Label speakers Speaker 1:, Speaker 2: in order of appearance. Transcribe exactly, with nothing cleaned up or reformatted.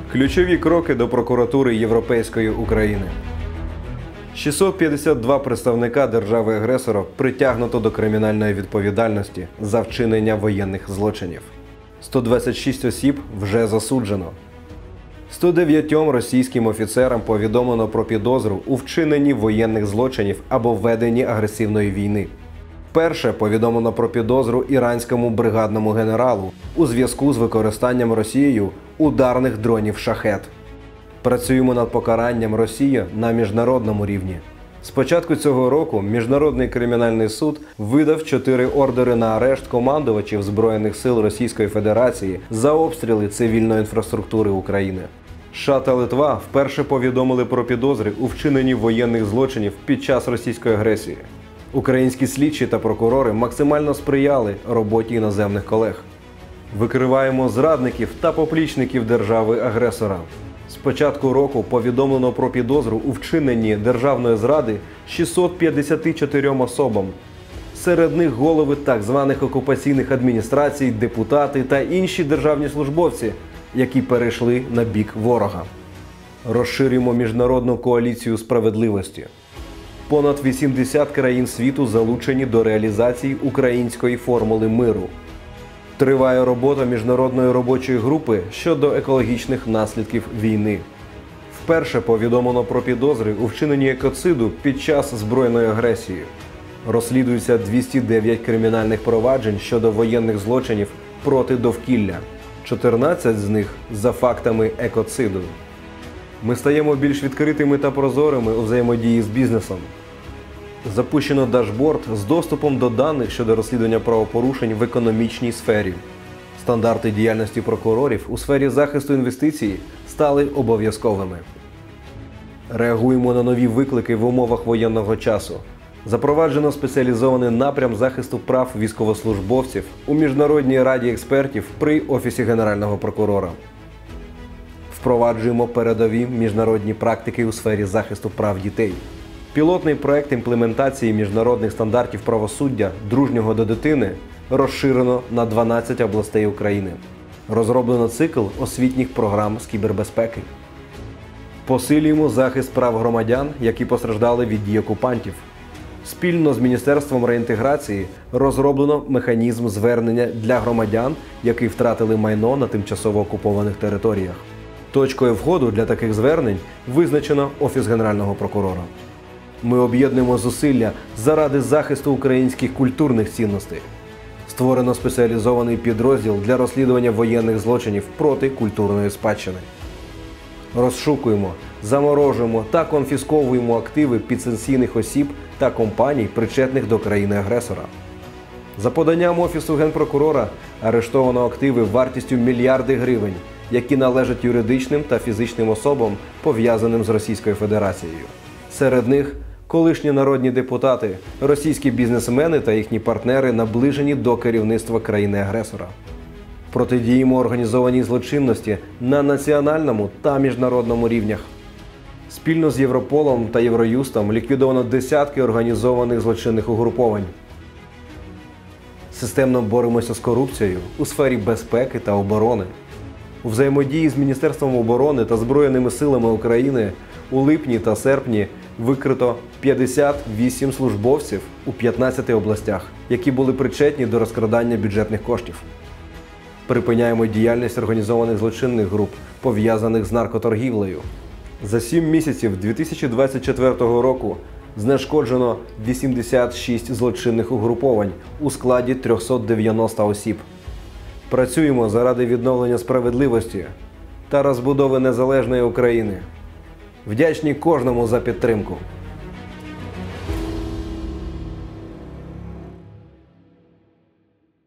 Speaker 1: Ключові кроки до прокуратури Європейської України. шістсот п'ятдесят два представника держави-агресора притягнуто до кримінальної відповідальності за вчинення воєнних злочинів. сто двадцять шість осіб вже засуджено. сто дев'ятьом російським офіцерам повідомлено про підозру у вчиненні воєнних злочинів або веденні агресивної війни. Вперше повідомлено про підозру іранському бригадному генералу у зв'язку з використанням Росією ударних дронів «Шахед». Працюємо над покаранням Росії на міжнародному рівні. З початку цього року Міжнародний кримінальний суд видав чотири ордери на арешт командувачів Збройних сил Російської Федерації за обстріли цивільної інфраструктури України. США та Литва вперше повідомили про підозри у вчиненні воєнних злочинів під час російської агресії. Українські слідчі та прокурори максимально сприяли роботі іноземних колег. Викриваємо зрадників та поплічників держави-агресора. З початку року повідомлено про підозру у вчиненні державної зради шістсот п'ятдесят чотирьом особам. Серед них голови так званих окупаційних адміністрацій, депутати та інші державні службовці, які перейшли на бік ворога. Розширюємо міжнародну коаліцію справедливості. Понад вісімдесят країн світу залучені до реалізації української формули миру. Триває робота міжнародної робочої групи щодо екологічних наслідків війни. Вперше повідомлено про підозри у вчиненні екоциду під час збройної агресії. Розслідується двісті дев'ять кримінальних проваджень щодо воєнних злочинів проти довкілля. чотирнадцять з них за фактами екоциду. Ми стаємо більш відкритими та прозорими у взаємодії з бізнесом. Запущено дашборд з доступом до даних щодо розслідування правопорушень в економічній сфері. Стандарти діяльності прокурорів у сфері захисту інвестицій стали обов'язковими. Реагуємо на нові виклики в умовах воєнного часу. Запроваджено спеціалізований напрям захисту прав військовослужбовців у Міжнародній раді експертів при Офісі Генерального прокурора. Впроваджуємо передові міжнародні практики у сфері захисту прав дітей. Пілотний проект імплементації міжнародних стандартів правосуддя дружнього до дитини розширено на дванадцять областей України. Розроблено цикл освітніх програм з кібербезпеки. Посилюємо захист прав громадян, які постраждали від дій окупантів. Спільно з Міністерством реінтеграції розроблено механізм звернення для громадян, які втратили майно на тимчасово окупованих територіях. Точкою входу для таких звернень визначено Офіс Генерального прокурора. Ми об'єднуємо зусилля заради захисту українських культурних цінностей. Створено спеціалізований підрозділ для розслідування воєнних злочинів проти культурної спадщини. Розшукуємо, заморожуємо та конфісковуємо активи підсанкційних осіб та компаній, причетних до країни-агресора. За поданням Офісу Генпрокурора арештовано активи вартістю мільярди гривень, які належать юридичним та фізичним особам, пов'язаним з Російською Федерацією. Серед них колишні народні депутати, російські бізнесмени та їхні партнери, наближені до керівництва країни-агресора. Протидіємо організованій злочинності на національному та міжнародному рівнях. Спільно з Європолом та Євроюстом ліквідовано десятки організованих злочинних угруповань. Системно боремося з корупцією у сфері безпеки та оборони. У взаємодії з Міністерством оборони та Збройними силами України у липні та серпні викрито п'ятдесят вісім службовців у п'ятнадцяти областях, які були причетні до розкрадання бюджетних коштів. Припиняємо діяльність організованих злочинних груп, пов'язаних з наркоторгівлею. За сім місяців дві тисячі двадцять четвертого року знешкоджено вісімдесят шість злочинних угруповань у складі триста дев'яносто осіб. Працюємо заради відновлення справедливості та розбудови незалежної України. Вдячні кожному за підтримку.